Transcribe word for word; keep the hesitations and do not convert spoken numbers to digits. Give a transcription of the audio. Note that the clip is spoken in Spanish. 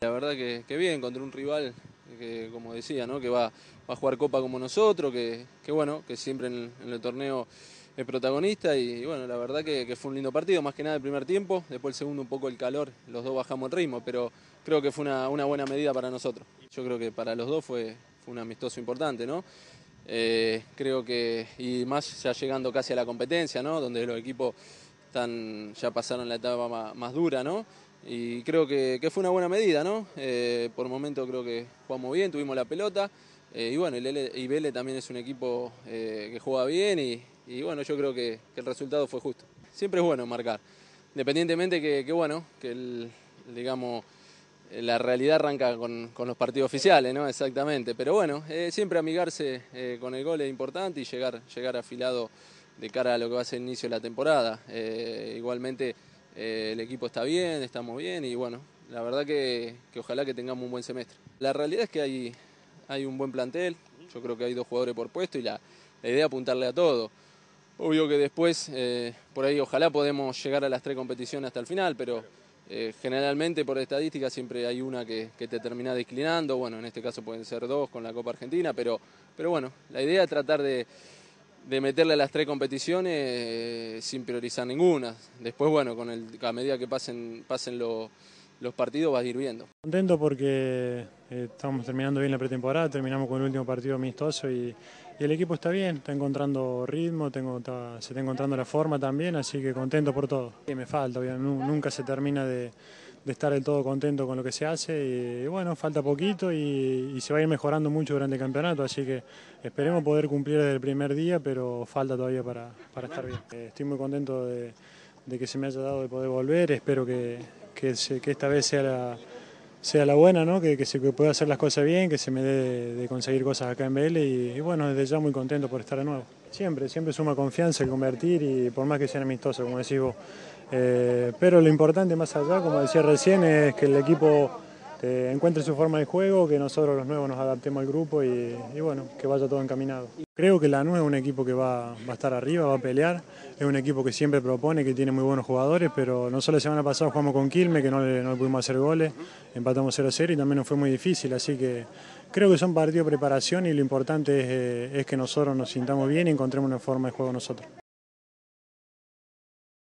La verdad que, que bien, contra un rival que, como decía, ¿no? que va, va a jugar Copa como nosotros, que, que bueno, que siempre en, en el torneo es protagonista y, y bueno, la verdad que, que fue un lindo partido, más que nada el primer tiempo, después el segundo un poco el calor, los dos bajamos el ritmo, pero creo que fue una, una buena medida para nosotros. Yo creo que para los dos fue, fue un amistoso importante, ¿no? Eh, creo que, y más ya llegando casi a la competencia, ¿no? Donde los equipos están, ya pasaron la etapa más, más dura, ¿no? Y creo que, que fue una buena medida, ¿no? Eh, por momento creo que jugamos bien, tuvimos la pelota, eh, y bueno, y Vélez también es un equipo eh, que juega bien y, y bueno, yo creo que, que el resultado fue justo. Siempre es bueno marcar, independientemente que, que bueno, que el, digamos, la realidad arranca con, con los partidos oficiales, ¿no? Exactamente, pero bueno, eh, siempre amigarse eh, con el gol es importante y llegar, llegar afilado de cara a lo que va a ser el inicio de la temporada. Eh, igualmente eh, el equipo está bien, estamos bien y bueno, la verdad que, que ojalá que tengamos un buen semestre. La realidad es que hay, hay un buen plantel, yo creo que hay dos jugadores por puesto y la, la idea es apuntarle a todo. Obvio que después, eh, por ahí ojalá podemos llegar a las tres competiciones hasta el final, pero eh, generalmente por estadística siempre hay una que, que te termina declinando, bueno, en este caso pueden ser dos con la Copa Argentina, pero, pero bueno, la idea es tratar de, de meterle a las tres competiciones eh, sin priorizar ninguna. Después, bueno, con el, a medida que pasen, pasen los, los partidos vas a ir viendo. Contento porque eh, estamos terminando bien la pretemporada, terminamos con el último partido amistoso y, y el equipo está bien, está encontrando ritmo, tengo, está, se está encontrando la forma también, así que contento por todo. Y me falta, obviamente, nunca se termina de, de estar del todo contento con lo que se hace y, y bueno, falta poquito y, y se va a ir mejorando mucho durante el campeonato, así que esperemos poder cumplir desde el primer día, pero falta todavía para, para estar bien. Eh, estoy muy contento de, de que se me haya dado de poder volver, espero que, que, se, que esta vez sea la sea la buena, ¿no? que, que se que pueda hacer las cosas bien, que se me dé de, de conseguir cosas acá en Vélez y, y bueno, desde ya muy contento por estar de nuevo. Siempre, siempre suma confianza el convertir y por más que sean amistosos, como decís vos. Eh, pero lo importante más allá, como decía recién, es que el equipo eh, encuentre su forma de juego, que nosotros los nuevos nos adaptemos al grupo y, y bueno, que vaya todo encaminado. Creo que Lanús es un equipo que va, va a estar arriba, va a pelear, es un equipo que siempre propone, que tiene muy buenos jugadores, pero nosotros la semana pasada jugamos con Quilmes, que no le, no le pudimos hacer goles, empatamos cero a cero y también nos fue muy difícil, así que creo que son partidos de preparación y lo importante es, es que nosotros nos sintamos bien y encontremos una forma de juego nosotros.